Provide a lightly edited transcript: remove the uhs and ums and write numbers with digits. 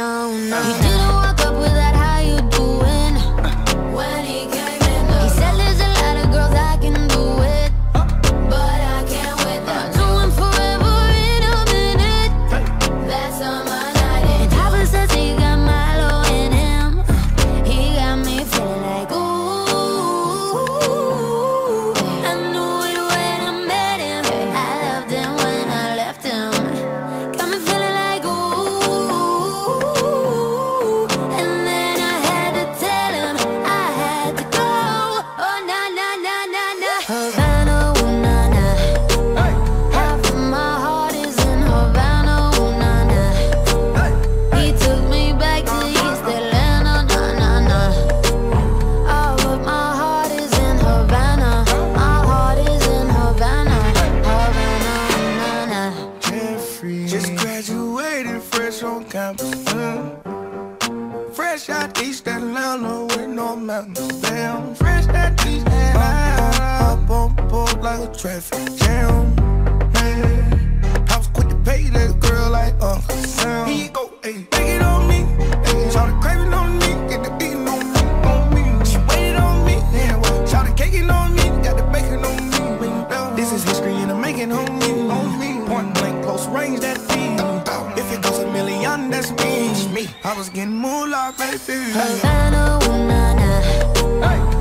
Havana, ooh, nah. He didn't walk up with that, how you doing? When he came in, he said there's a lot of girls I can do it, but I can't with them. Do him forever in a minute. That's on my night. And Papa says he got Milo in him. He got me feeling like ooh. I knew it when I met him. I loved him when I left him. Got me feeling like ooh. And then I had to tell him I had to go. Oh na na na na na. Havana, ooh na na. Half of my heart is in Havana, ooh na na. He took me back to East Atlanta, na na na. Oh, but my heart is in Havana. My heart is in Havana, Havana, ooh na na. Jeffrey just graduated fresh on campus. Fresh out East Atlanta with no mountains. Damn, fresh out East Atlanta. Up on board like a traffic jam. Man, I was quick to pay that girl like Uncle Sam. Here you go, ayy, take it on me. Ayy, shout craving on me, get the beating on me, on me. She waited on me, yeah, well, shout caking on me, got the bacon on me. This is history and I'm making on me, on me. Point blank, close range, that feed. If it goes a million, that's me. I was getting moolah, baby. Havana, ooh na na.